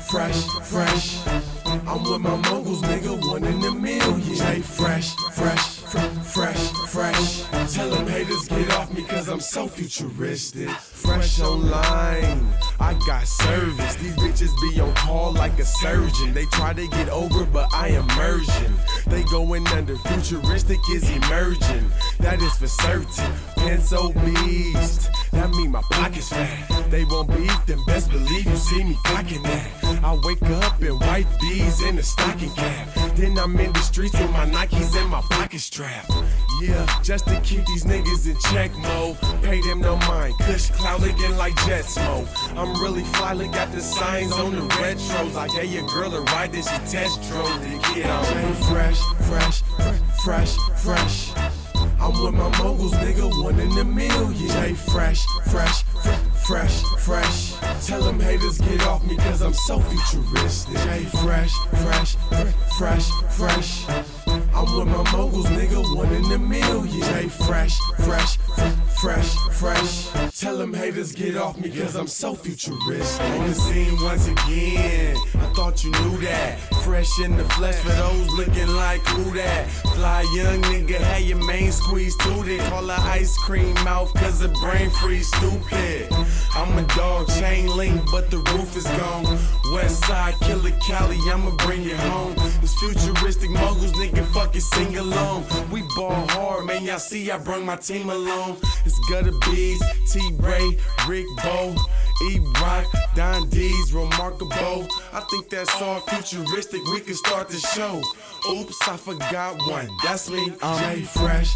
fresh, fresh. I'm with my moguls, nigga, 1 in a million. Jay Fresh, fresh, fresh, fresh. Tell them haters get off me cause I'm so futuristic. Fresh online, I got service. These bitches be on call like a surgeon. They try to get over but I am merging. They going under, futuristic is emerging. That is for certain, pants obese. That mean my pocket's fat. They won't beef, then best believe you see me cocking that. I wake up in white bees in a stocking cap. Then I'm in the streets with my Nikes and my pocket strap. Yeah, just to keep these niggas in check mode. Pay them no mind, kush cloud looking like jet smoke. I'm really fly, look at the signs on the retros. I gave your girl a ride, then she test drove to get on. Jay Fresh, fresh, fresh, fresh. I'm with my moguls, nigga, 1 in a million. Jay Fresh, fresh, fresh, fresh. Tell them haters get off me cause I'm so futuristic. Jay Fresh, fresh, fresh, fresh. I'm with my moguls, nigga, 1 in a million. Jay Fresh, fresh, fresh. Tell them haters get off me cause I'm so futuristic. On the scene once again, I thought you knew that. Fresh in the flesh for those looking like who that. Fly young nigga, had your main squeeze tooted. Call her ice cream mouth cause the brain freeze stupid. I'm a dog, chain link, but the roof is gone. West side killer Cali, I'ma bring you home. It's futuristic moguls, nigga, fucking sing along. We ball hard, man, y'all see I brung my team along. It's Gutter Bees, T-Ray, Rick Bo, E-Rock, Don D's, Remarkable. I think that's all futuristic, we can start the show. Oops, I forgot one, that's me, Jay Fresh,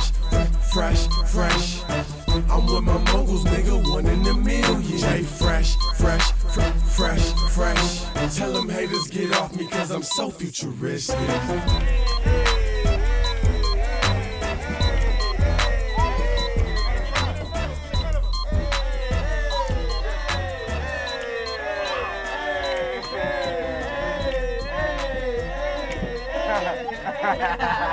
fresh. I'm with my moguls, nigga, 1 in a million. Jay Fresh. Tell them haters get off me cause I'm so futuristic. Ha ha ha.